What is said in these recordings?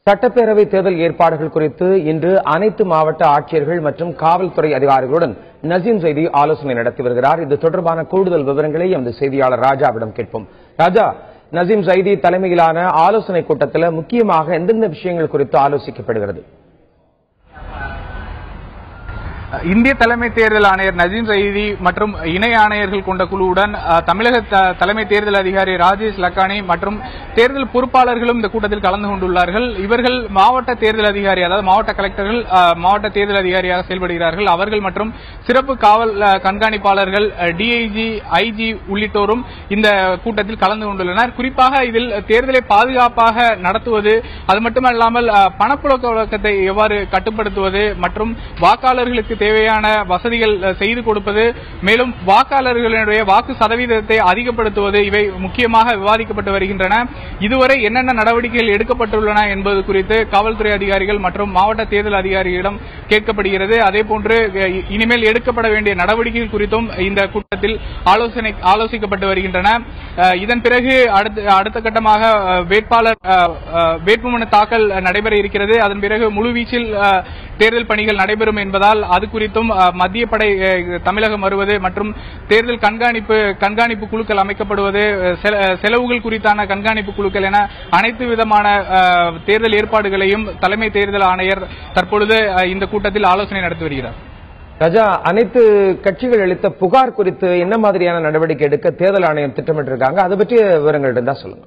சட்டப்பேரவை தேர்தல் ஏற்பாடுகள் குறித்து இன்று அனைத்து மாவட்ட ஆட்சியர்கள் மற்றும் காவல்துறை அதிகாரிகளுடன் நசீம் ஜைதி ஆலோசனை நடத்தி வருகிறார். இது தொடர்பான கூடுதல் விவரங்களை எமது செய்தியாளர் ராஜாவிடம் கேட்போம். ராஜா, நசீம் ஜைதி தலைமையிலான ஆலோசனை கூட்டத்தில் முக்கியமாக எந்தெந்த விஷயங்கள் குறித்து ஆலோசிக்கப்படுகிறது? இந்திய தலைமை தேர்தல் ஆணையர் நசீம் ஜைதி மற்றும் இணை ஆணையர்கள் கொண்ட குழுவுடன் தமிழக தலைமை தேர்தல் அதிகாரி ராஜேஷ் லக்கானி மற்றும் தேர்தல் பொறுப்பாளர்களும் இந்த கூட்டத்தில் கலந்து கொண்டுள்ளார்கள். இவர்கள் மாவட்ட தேர்தல் அதிகாரி, அதாவது மாவட்ட கலெக்டர்கள் மாவட்ட தேர்தல் அதிகாரியாக செயல்படுகிறார்கள். அவர்கள் மற்றும் சிறப்பு காவல் கண்காணிப்பாளர்கள், டிஐஜி, ஐஜி உள்ளிட்டோரும் இந்த கூட்டத்தில் கலந்து கொண்டுள்ளனர். குறிப்பாக இதில் தேர்தலை பாதுகாப்பாக நடத்துவது, அது மட்டுமல்லாமல் பணப்புழக்க வழக்கத்தை எவ்வாறு கட்டுப்படுத்துவது மற்றும் வாக்காளர்களுக்கு தேவையான வசதிகள் செய்து கொடுப்பது, மேலும் வாக்காளர்களுடைய வாக்கு சதவீதத்தை அதிகப்படுத்துவது, இவை முக்கியமாக விவாதிக்கப்பட்டு வருகின்றன. இதுவரை என்னென்ன நடவடிக்கைகள் எடுக்கப்பட்டுள்ளன என்பது குறித்து காவல்துறை அதிகாரிகள் மற்றும் மாவட்ட தேர்தல் அதிகாரிகளிடம் கேட்கப்படுகிறது. அதேபோன்று இனிமேல் எடுக்கப்பட வேண்டிய நடவடிக்கைகள் குறித்தும் இந்த கூட்டத்தில் ஆலோசிக்கப்பட்டு வருகின்றன. இதன் பிறகு அடுத்த கட்டமாக வேட்புமனு தாக்கல் நடைபெற இருக்கிறது. அதன் பிறகு முழுவீச்சில் தேர்தல் பணிகள் நடைபெறும் என்பதால் அது குறித்தும் மத்திய படை தமிழகம் வருவது மற்றும் தேர்தல் கண்காணிப்பு குழுக்கள் அமைக்கப்படுவது, செலவுகள் குறித்தான கண்காணிப்பு குழுக்கள் என அனைத்து விதமான தேர்தல் ஏற்பாடுகளையும் தலைமை தேர்தல் ஆணையர் தற்பொழுது இந்த கூட்டத்தில் ஆலோசனை நடத்தி வருகிறார். ராஜா, அனைத்து கட்சிகள் அளித்த புகார் குறித்து என்ன மாதிரியான நடவடிக்கை எடுக்க தேர்தல் ஆணையம் திட்டமிட்டிருக்காங்க? அது பற்றிய விவரங்கள் இருந்தா சொல்லுங்க.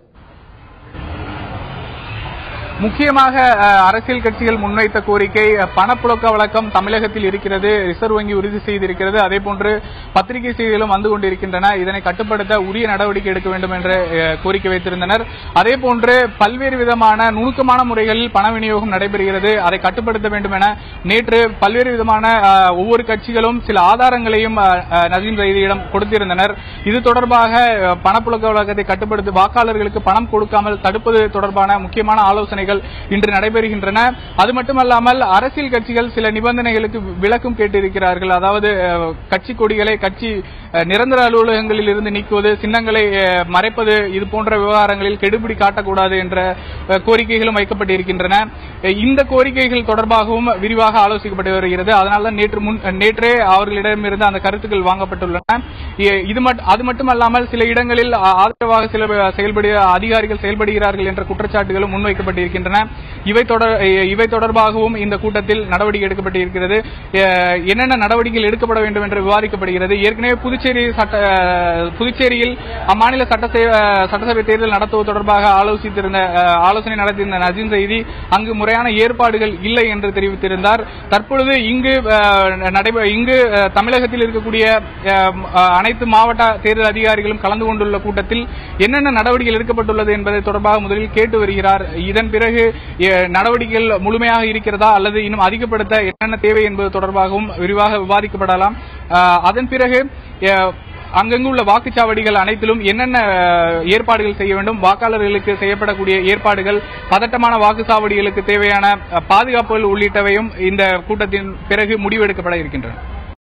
முக்கியமாக அரசியல் கட்சிகள் முன்வைத்த கோரிக்கை, பணப்புழக்க வழக்கம் தமிழகத்தில் இருக்கிறது, ரிசர்வ் வங்கி உறுதி செய்திருக்கிறது. அதேபோன்று பத்திரிகை செய்திகளும் வந்து கொண்டிருக்கின்றன. இதனை கட்டுப்படுத்த உரிய நடவடிக்கை எடுக்க வேண்டும் என்று கோரிக்கை வைத்திருந்தனர். அதேபோன்று பல்வேறு விதமான நுணுக்கமான முறைகளில் பண விநியோகம் நடைபெறுகிறது, அதை கட்டுப்படுத்த வேண்டும் என நேற்று பல்வேறு விதமான ஒவ்வொரு கட்சிகளும் சில ஆதாரங்களையும் நசீம் ஜைதியிடம் கொடுத்திருந்தனர். இது தொடர்பாக பணப்புழக்க வழக்கத்தை கட்டுப்படுத்தி வாக்காளர்களுக்கு பணம் கொடுக்காமல் தடுப்பது தொடர்பான முக்கியமான ஆலோசனைகள் இன்று நடைபெறுகின்றன. அது மட்டுமல்லாமல் அரசியல் கட்சிகள் சில நிபந்தனைகளுக்கு விளக்கம் கேட்டிருக்கிறார்கள். அதாவது கட்சி கொடிகளை கட்சி நிரந்தர அலுவலகங்களில் இருந்து நீக்குவது, சின்னங்களை மறைப்பது, இது போன்ற விவகாரங்களில் கெடுபிடி காட்டக்கூடாது என்ற கோரிக்கைகளும் வைக்கப்பட்டிருக்கின்றன. இந்த கோரிக்கைகள் தொடர்பாகவும் விரிவாக ஆலோசிக்கப்பட்டு வருகிறது. அதனால்தான் நேற்றே அவர்களிடமிருந்து அந்த கருத்துக்கள் வாங்கப்பட்டுள்ளன. அது மட்டுமல்லாமல் சில இடங்களில் ஆதரவாக சில அதிகாரிகள் செயல்படுகிறார்கள் என்ற குற்றச்சாட்டுகளும் முன்வைக்கப்பட்டிருக்கின்றன. இவை தொடர்பாகவும் இந்த கூட்டத்தில் நடவடிக்கை எடுக்கப்பட்டிருக்கிறது. என்னென்ன நடவடிக்கைகள் எடுக்கப்பட வேண்டும் என்று விவாதிக்கப்படுகிறது. ஏற்கனவே புதுச்சேரியில் அம்மாநில சட்டசபை தேர்தல் நடத்துவது தொடர்பாக ஆலோசனை நடத்தியிருந்த நசீம் ஜைதி அங்கு முறையான ஏற்பாடுகள் இல்லை என்று தெரிவித்திருந்தார். தற்பொழுது இங்கு தமிழகத்தில் இருக்கக்கூடிய அனைத்து மாவட்ட தேர்தல் அதிகாரிகளும் கலந்து கொண்டுள்ள கூட்டத்தில் என்னென்ன நடவடிக்கைகள் எடுக்கப்பட்டுள்ளது என்பதை தொடர்பாக முதலில் கேட்டு வருகிறார். இதன் பிறகு நடவடிக்கைகள் முழுமையாக இருக்கிறதா அல்லது இன்னும் அதிகப்படுத்த என்னென்ன தேவை என்பது தொடர்பாகவும் விரிவாக விவாதிக்கப்படலாம். அதன் பிறகு அங்கங்கு உள்ள வாக்குச்சாவடிகள் அனைத்திலும் என்னென்ன ஏற்பாடுகள் செய்ய வேண்டும், வாக்காளர்களுக்கு செய்யப்படக்கூடிய ஏற்பாடுகள், பதட்டமான வாக்குச்சாவடிகளுக்கு தேவையான பாதுகாப்புகள் உள்ளிட்டவையும் இந்த கூட்டத்தின் பிறகு முடிவெடுக்கப்பட இருக்கின்றன.